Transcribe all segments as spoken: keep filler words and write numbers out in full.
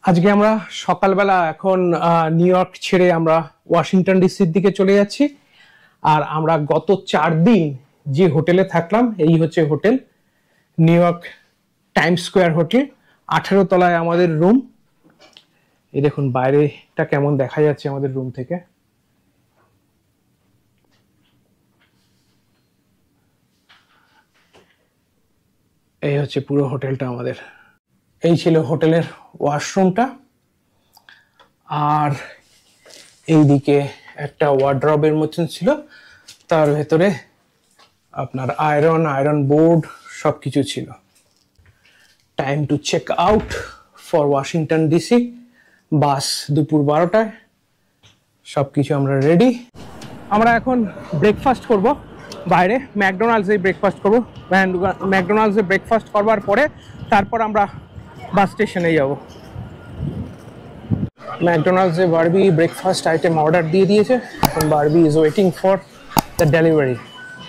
আজকে আমরা সকালবেলা এখন নিউ ইয়র্ক ছেড়ে আমরা ওয়াশিংটন ডিসির দিকে চলে যাচ্ছি। আর আমরা গত চার দিন যে হোটেলে থাকলাম এই হচ্ছে hotel, New York Times Square hotel, আঠেরো তলায় আমাদের রুম। এই দেখুন বাইরেটা কেমন দেখা যাচ্ছে আমাদের রুম থেকে। এই হচ্ছে পুরো হোটেলটা আমাদের। এই ছিল হোটেলের ওয়াশরুমটা, আর এইদিকে একটা ওয়ার্ড্রবের মতন ছিল, তার ভেতরে আপনার আয়রন আয়রন বোর্ড সবকিছু ছিল। Time to check out for Washington DC. Bus দুপুর বারোটায়, সবকিছু আমরা রেডি। আমরা এখন ব্রেকফাস্ট করব বাইরে, ম্যাকডোনাল্ডসে ব্রেকফাস্ট করবো। ম্যাকডোনাল্ডসে ব্রেকফাস্ট করবার পরে তারপর আমরা বাস স্টেশনে যাব। ম্যাকডোনাল্ডসে বারবি ব্রেকফাস্ট আইটেম অর্ডার দিয়ে দিয়েছে, এখন Barbie is waiting for the delivery.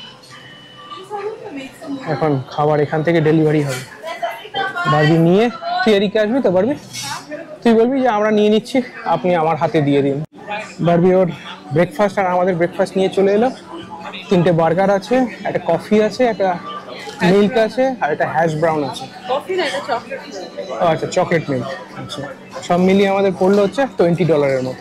এখন খাবার এখান থেকে ডেলিভারি হবে। বারবি নিয়ে, তুই এদিকে আসবি তো বারবি? তুই বলবি যে আমরা নিয়ে নিচ্ছি, আপনি আমার হাতে দিয়ে দিন। বারবি ওর ব্রেকফাস্ট আর আমাদের ব্রেকফাস্ট নিয়ে চলে এলো। তিনটে বার্গার আছে, একটা কফি আছে, একটা মিল্ক আছে, আর একটা হ্যাশ ব্রাউন আছে। আচ্ছা, চকলেট মিল্ক। আচ্ছা, সব মিলিয়ে আমাদের পড়লো হচ্ছে টোয়েন্টি ডলারের মতো।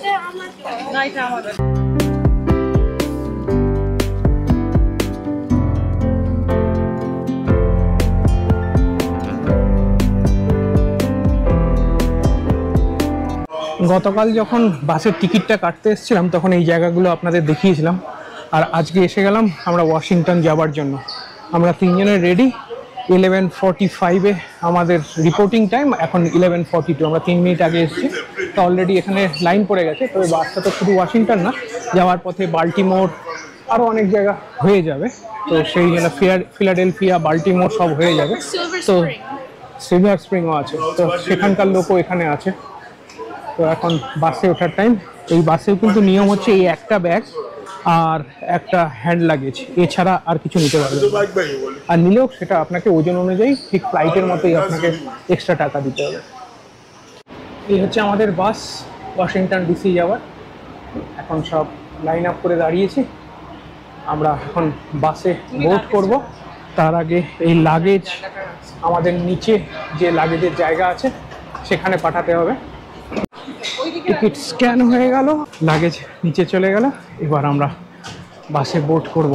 গতকাল যখন বাসের টিকিটটা কাটতে এসেছিলাম তখন এই জায়গাগুলো আপনাদের দেখিয়েছিলাম, আর আজকে এসে গেলাম আমরা ওয়াশিংটন যাবার জন্য। আমরা তিনজনের রেডি। ইলেভেন ফর্টি ফাইভে আমাদের রিপোর্টিং টাইম, এখন ইলেভেন ফর্টি টু। আমরা তিন মিনিট আগে এসেছি, তো অলরেডি এখানে লাইন পড়ে গেছে। তবে বাসটা তো শুধু ওয়াশিংটন না, যাওয়ার পথে বাল্টিমোর আরও অনেক জায়গা হয়ে যাবে। তো সেই জন্য ফিলাডেলফিয়া, বাল্টিমোর সব হয়ে যাবে। তো সিলভার স্প্রিংও আছে, তো সেখানকার লোকও এখানে আছে। তো এখন বাসে ওঠার টাইম। এই বাসেও কিন্তু নিয়ম হচ্ছে এই একটা ব্যাগ আর একটা হ্যান্ড লাগেজ, এছাড়া আর কিছু নিতে পারবে না। আর নিলেও সেটা আপনাকে ওজন অনুযায়ী ঠিক ফ্লাইটের মতোই আপনাকে এক্সট্রা টাকা দিতে হবে। এই হচ্ছে আমাদের বাস ওয়াশিংটন ডিসি যাওয়ার। এখন সব লাইন আপ করে দাঁড়িয়েছি। আমরা এখন বাসে বোর্ড করব। তার আগে এই লাগেজ আমাদের নিচে যে লাগেজের জায়গা আছে সেখানে পাঠাতে হবে। টিকিট স্ক্যান হয়ে গেল, লাগেজ নিচে চলে গেল। এবার আমরা বাসে বোর্ড করব।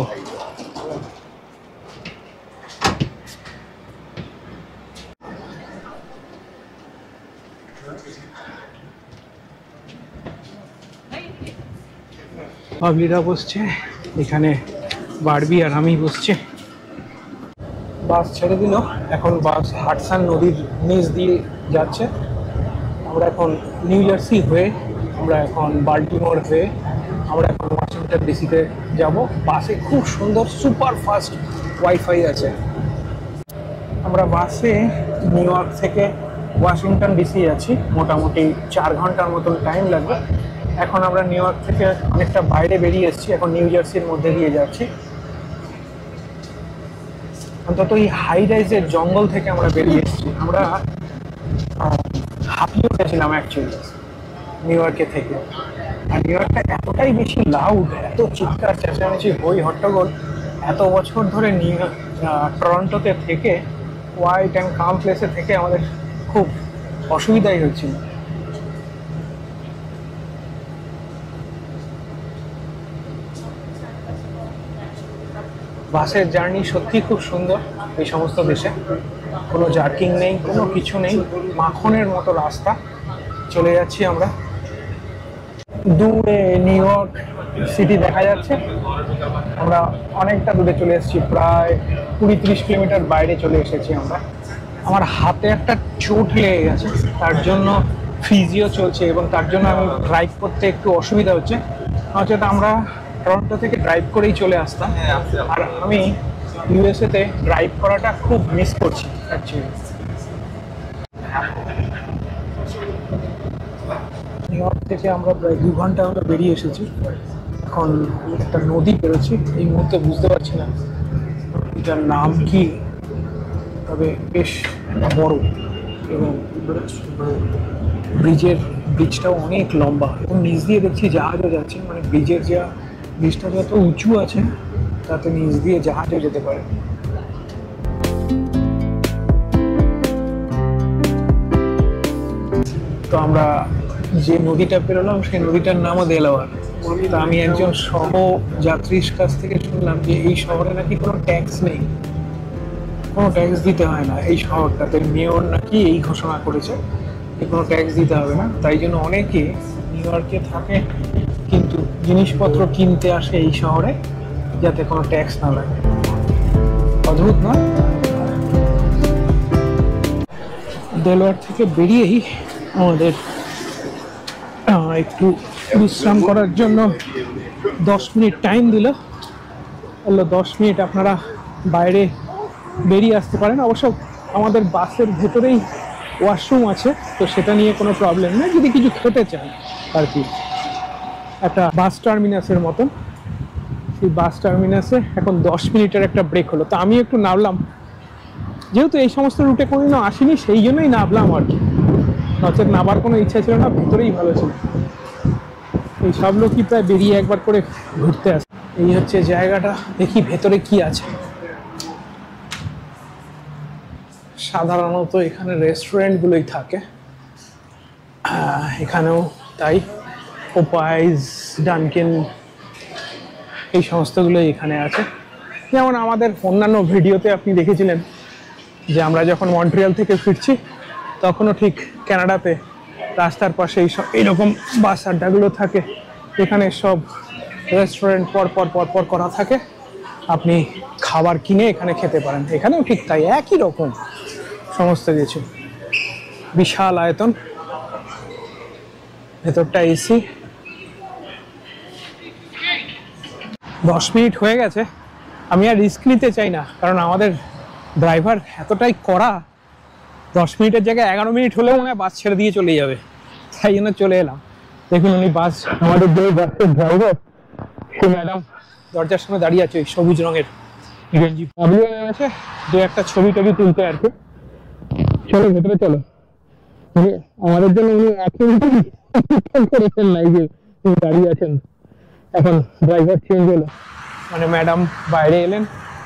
পাবলিরা বসছে এখানে, বারবি আর আমি বসছে। বাস ছেড়ে দিল, এখন বাস হাডসন নদীর নিচ দিয়ে যাচ্ছে। আমরা এখন নিউ জার্সি হয়ে, আমরা এখন বাল্টিমোর হয়ে আমরা এখন ওয়াশিংটন ডিসিতে যাব। বাসে খুব সুন্দর সুপার ফাস্ট ওয়াইফাই আছে। আমরা বাসে নিউ ইয়র্ক থেকে ওয়াশিংটন ডিসি যাচ্ছি, মোটামুটি চার ঘন্টার মতন টাইম লাগবে। এখন আমরা নিউ ইয়র্ক থেকে অনেকটা বাইরে বেরিয়ে এসেছি, এখন নিউ জার্সির মধ্যে দিয়ে যাচ্ছি। অন্তত এই হাই রাইজের জঙ্গল থেকে আমরা বেরিয়ে এসেছি। আমরা হাঁপিয়ে উঠেছিলাম অ্যাকচুয়ালি নিউ ইয়র্কে থেকে। আর নিউ ইয়র্কটা এতটাই বেশি লাউড, এত চিৎকার চেঁচামেচি, হই হট্টগোল, এত বছর ধরে নিউ টরন্টোতে থেকে, হোয়াইট অ্যান্ড কাম প্লেসে থেকে আমাদের খুব অসুবিধাই হচ্ছিল। বাসের জার্নি সত্যি খুব সুন্দর। এই সমস্ত দেশে কোনো জার্কিং নেই, কোনো কিছু নেই, মাখনের মতো রাস্তা। চলে যাচ্ছি আমরা, দূরে নিউ ইয়র্ক সিটি দেখা যাচ্ছে। আমরা অনেকটা দূরে চলে এসেছি, প্রায় কুড়ি তিরিশ কিলোমিটার বাইরে চলে এসেছি আমরা। আমার হাতে একটা চোট লেগে গেছে, তার জন্য ফিজিও চলছে এবং তার জন্য আমি ড্রাইভ করতে একটু অসুবিধা হচ্ছে। নচেত আমরা টরন্টো থেকে ড্রাইভ করেই চলে আসতাম। আর আমি ইউএসএতে ড্রাইভ করাটা খুব মিস করছি অ্যাকচুয়ালি। নিউ ইয়র্ক থেকে আমরা প্রায় দু ঘন্টা আমরা বেরিয়ে এসেছি। এখন একটা নদী বেরোচ্ছি, এই মুহূর্তে বুঝতে পারছি না এটার নাম কি, তবে বেশ বড় এবং ব্রিজের ব্রিজটাও অনেক লম্বা এবং নিচ দিয়ে দেখছি জাহাজও যাচ্ছে, মানে ব্রিজের যা ব্রিজটা যত উঁচু আছে তাতে নিচ দিয়ে জাহাজও যেতে পারে। তো আমরা যে নদীটা পেরোলাম সেই নদীটার নামও দেলাওয়ার। তো আমি একজন সহ যাত্রীর কাছ থেকে শুনলাম যে এই শহরে নাকি কোনো ট্যাক্স নেই, কোনো ট্যাক্স দিতে হয় না এই শহরটাতে। মেয়র নাকি এই ঘোষণা করেছে যে কোনো ট্যাক্স দিতে হবে না, তাই জন্য অনেকে নিউ ইয়র্কে থাকে কিন্তু জিনিসপত্র কিনতে আসে এই শহরে যাতে কোনো ট্যাক্স না লাগে। অদ্ভুত না? দেলোয়ার থেকে বেরিয়েই আমাদের একটু বিশ্রাম করার জন্য দশ মিনিট টাইম দিল। বললো দশ মিনিট আপনারা বাইরে বেরিয়ে আসতে পারেন। অবশ্য আমাদের বাসের ভেতরেই ওয়াশরুম আছে, তো সেটা নিয়ে কোনো প্রবলেম নেই যদি কিছু খেতে চান আর কি। একটা বাস টার্মিনাসের মতন, সেই বাস টার্মিনাসে এখন দশ মিনিটের একটা ব্রেক হলো। তো আমি একটু নামলাম, যেহেতু এই সমস্ত রুটে কোনোদিনও আসিনি সেই জন্যই নামলাম আর কি, নচেত নামার কোনো ইচ্ছা ছিল না, ভেতরেই ভালো ছিল। এই সব লোকই প্রায় বেরিয়ে একবার করে ঘুরতে আসে। এই হচ্ছে জায়গাটা, দেখি ভেতরে কি আছে। সাধারণত এখানে রেস্টুরেন্টগুলোই থাকে, এখানেও তাই। পোপাইজ, ডানকিন, এই সমস্তগুলোই এখানে আছে। যেমন আমাদের অন্যান্য ভিডিওতে আপনি দেখেছিলেন যে আমরা যখন মন্ট্রিয়াল থেকে ফিরছি তখনও ঠিক কানাডাতে রাস্তার পাশে এই সব এইরকম বাস আড্ডাগুলো থাকে, এখানে সব রেস্টুরেন্ট পর পর পর পর করা থাকে, আপনি খাবার কিনে এখানে খেতে পারেন। এখানেও ঠিক তাই, একই রকম সমস্ত কিছু। বিশাল আয়তন, ভেতরটা এসি। দশ মিনিট হয়ে গেছে, আমি আর রিস্ক নিতে চাই না, কারণ আমাদের ড্রাইভার এতটাই কড়া, দশ মিনিটের জায়গায় এগারো মিনিট হলেও মনে হয় বাস ছেড়ে দিয়ে চলে যাবে, তাই জন্য চলে এলাম। দেখুন উনি বাস, আমাদের যে বাসের ড্রাইভার সে ম্যাডাম দরজার সামনে দাঁড়িয়ে আছে, ওই সবুজ রঙের গেঞ্জি আছে, দু একটা ছবি টবি তুলতে আর কি। চলো ভেতরে চলো। আমাদের জন্য উনি এক মিনিট করেছেন নাই যে উনি দাঁড়িয়ে আছেন। এখন ড্রাইভার চেঞ্জ হলো, মানে ম্যাডাম বাইরে এলেন,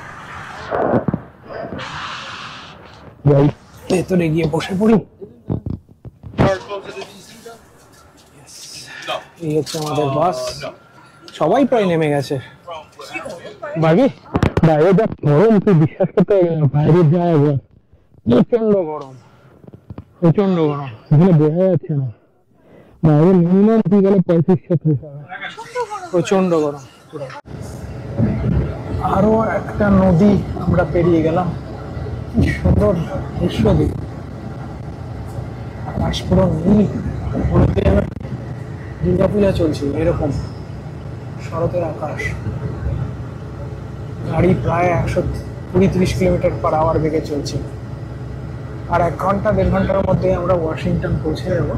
ভেতরে গিয়ে বসে পড়ি। এই হচ্ছে আমাদের বাস, সবাই প্রায় নেমে গেছে। বাকি বাইরে যা গরম, তুই বিশ্বাস করতে পারবি না, বাইরে যায় প্রচন্ড গরম, প্রচন্ড গরম, এখানে বোঝা যাচ্ছে না। বাইরে মিনিমাম তুই গেলে পঁয়ত্রিশ ছত্রিশ হবে, প্রচন্ড গরম। আরো একটা নদী আমরা পেরিয়ে গেলাম, কি সুন্দর দৃশ্য দিই, আকাশ পুরো নীল, দুর্গাপূজা চলছে এরকম শরতের আকাশ। গাড়ি প্রায় একশো কুড়ি ত্রিশ কিলোমিটার পার আওয়ার বেগে চলছে, আর এক ঘন্টা দেড় ঘন্টার মধ্যে আমরা ওয়াশিংটন পৌঁছে যাব।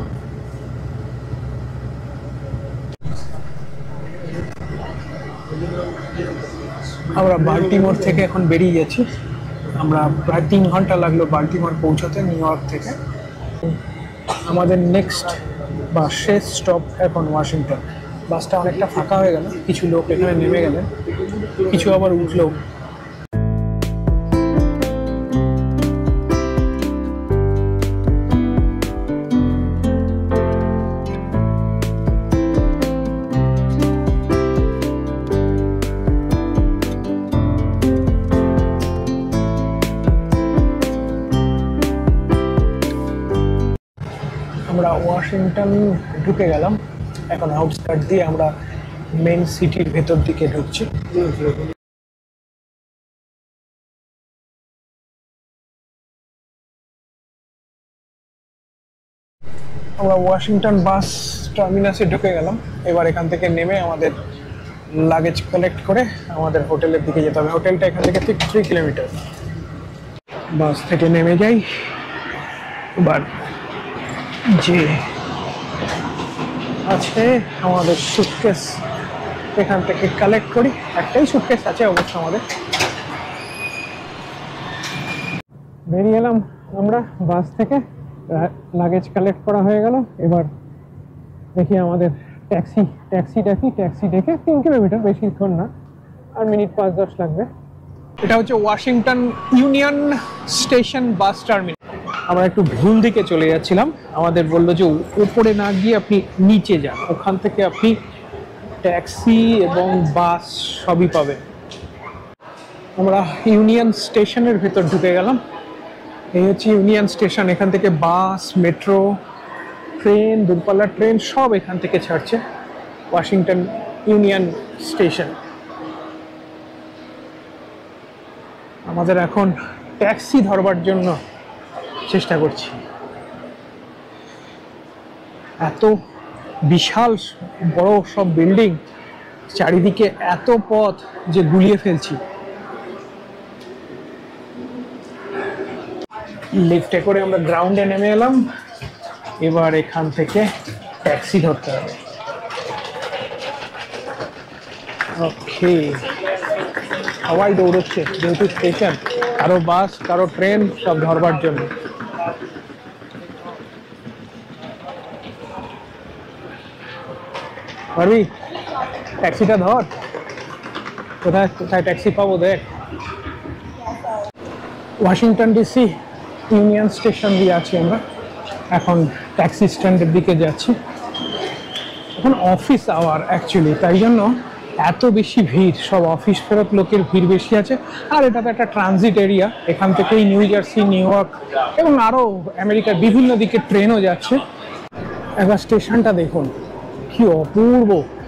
আমরা বাল্টিমোর থেকে এখন বেরিয়ে যাচ্ছি, আমরা প্রায় তিন ঘন্টা লাগলো বাল্টিমোর পৌঁছাতে নিউ ইয়র্ক থেকে। আমাদের নেক্সট বা শেষ স্টপ এখন ওয়াশিংটন। বাসটা অনেকটা ফাঁকা হয়ে গেল, কিছু লোক এখানে নেমে গেলেন, কিছু আবার উঠলো। আমরা ওয়াশিংটন ঢুকে গেলাম, এখন আউটস্কার্ট দিয়ে আমরা মেইন সিটির ভেতর দিকে ঢুকছি। আমরা ওয়াশিংটন বাস টার্মিনাসে ঢুকে গেলাম, এবার এখান থেকে নেমে আমাদের লাগেজ কালেক্ট করে আমাদের হোটেলের দিকে যেতে হবে। হোটেলটা এখান থেকে ঠিক থ্রি কিলোমিটার। বাস থেকে নেমে যাই, এবার যে আছে আমাদের সুটকেস এখান থেকে কালেক্ট করি। একটাই সুটকেস আছে অবশ্য আমাদের। বেরিয়ে এলাম আমরা বাস থেকে, লাগেজ কালেক্ট করা হয়ে গেল। এবার দেখি আমাদের ট্যাক্সি ট্যাক্সি ডাকি, ট্যাক্সি ডেকে তিন কিলোমিটার, বেশিক্ষণ না, আর মিনিট পাঁচ দশ লাগবে। এটা হচ্ছে Washington Union Station bus terminal. আমরা একটু ভুল দিকে চলে যাচ্ছিলাম, আমাদের বললো যে উপরে না গিয়ে আপনি নিচে যান, ওখান থেকে আপনি ট্যাক্সি এবং বাস সবই পাবেন। আমরা ইউনিয়ন স্টেশনের ভেতর ঢুকে গেলাম। এই হচ্ছে ইউনিয়ন স্টেশন, এখান থেকে বাস, মেট্রো, ট্রেন, দূরপাল্লার ট্রেন সব এখান থেকে ছাড়ছে। Washington Union Station. আমাদের এখন ট্যাক্সি ধরবার জন্য চেষ্টা করছি। এত বিশাল বড় সব বিল্ডিং, চারিদিকে এত পথ যে গুলিয়ে ফেলছি। লিফটে করে আমরা গ্রাউন্ডে নেমে এলাম, এবার এখান থেকে ট্যাক্সি ধরতে হবে। ওকে, সবাই দৌড়চ্ছে যেহেতু স্টেশন, কারো বাস কারো ট্রেন সব ধরবার জন্য। পারবি? ট্যাক্সিটা ধর। কোথায় কোথায় ট্যাক্সি পাবো দেখ। ওয়াশিংটন ডিসি ইউনিয়ন স্টেশন দিয়ে আছি আমরা, এখন ট্যাক্সি স্ট্যান্ডের দিকে যাচ্ছি। এখন অফিস আওয়ার অ্যাকচুয়ালি, তাই জন্য এত বেশি ভিড়, সব অফিস ফেরত লোকের ভিড় বেশি আছে। আর এটা তো একটা ট্রানজিট এরিয়া, এখান থেকেই নিউ জার্সি, নিউ ইয়র্ক এবং আরও আমেরিকার বিভিন্ন দিকে ট্রেনও যাচ্ছে। একবার স্টেশনটা দেখুন, কি অপূর্ব,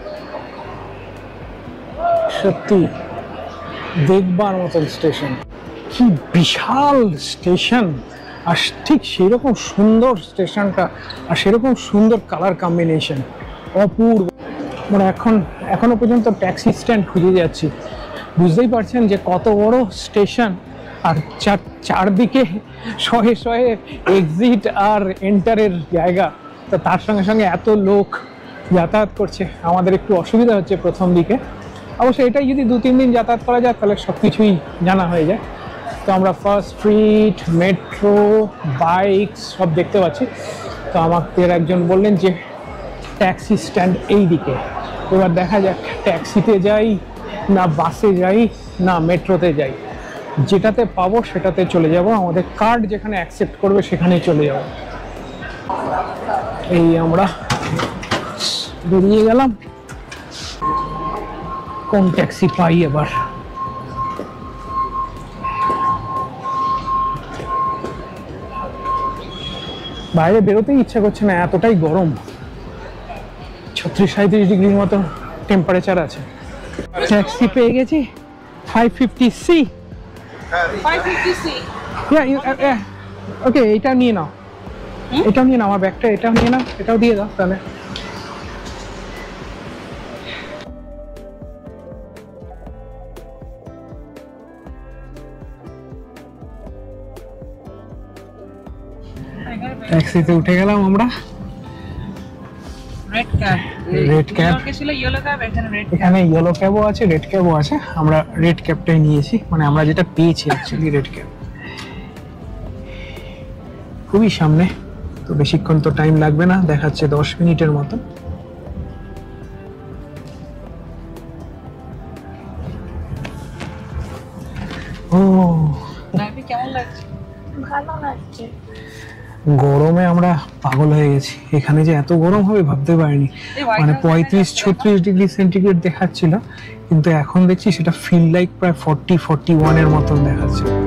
সত্যি দেখবার মতন স্টেশন। কি বিশাল স্টেশন, আর ঠিক সেরকম সুন্দর স্টেশনটা, আর সেরকম সুন্দর কালার কম্বিনেশন, অপূর্ব। আমরা এখন এখনো পর্যন্ত ট্যাক্সি স্ট্যান্ড খুঁজে যাচ্ছি। বুঝতেই পারছেন যে কত বড় স্টেশন, আর চার চারদিকে শহে শহে এক্সিট আর এন্টারের জায়গা। তো তার সঙ্গে সঙ্গে এত লোক যাতায়াত করছে, আমাদের একটু অসুবিধা হচ্ছে প্রথম দিকে। অবশ্য এটাই যদি দু তিন দিন যাতায়াত করা যায় তাহলে সব কিছুই জানা হয়ে যায়। তো আমরা ফার্স্ট স্ট্রিট, মেট্রো, বাইক সব দেখতে পাচ্ছি। তো আমাদের একজন বললেন যে ট্যাক্সি স্ট্যান্ড এই দিকে। এবার দেখা যাক ট্যাক্সিতে যাই না বাসে যাই না মেট্রোতে যাই, যেটাতে পাবো সেটাতে চলে যাব। আমাদের কার্ড যেখানে অ্যাকসেপ্ট করবে সেখানেই চলে যাব। এই আমরা বেরিয়ে গেলাম, কোন ট্যাক্সি পাই এবার। বাইরে বেরোতেই ইচ্ছা করছে না, এতটাই গরম। ছত্রিশ সাঁত্রিশ ডিগ্রির মতো টেম্পারেচার আছে। ট্যাক্সি পেয়ে গেছি, ফাইভ ফিফটি সি। ওকে, এটা নিয়ে নাও, এটাও নিয়ে নাও, আমার ব্যাগটা এটাও নিয়ে নাও, এটাও দিয়ে দাও তাহলে। ট্যাক্সিতে উঠে গেলাম আমরা। রেড ক্যাব, রেড ক্যাব ছিল, ইয়েলো ক্যাব, এখানে রেড, এখানে ইয়েলো ক্যাবও আছে, রেড ক্যাবও আছে। আমরা রেড ক্যাবটাই নিয়েছি, মানে আমরা যেটা পেয়েছি অ্যাকচুয়ালি রেড ক্যাব। খুবই সামনে, তো বেশিক্ষণ তো টাইম লাগবে না, দেখাচ্ছে দশ মিনিটের মতো। ও, কেমন লাগছে? ভালো লাগছে। গরমে আমরা পাগল হয়ে গেছি, এখানে যে এত গরম হবে ভাবতে পারিনি। মানে পঁয়ত্রিশ ছত্রিশ ডিগ্রি সেন্টিগ্রেড দেখাচ্ছিল, কিন্তু এখন দেখছি সেটা ফিল লাইক প্রায় ফর্টি ফর্টি ওয়ান এর মতন দেখাচ্ছে।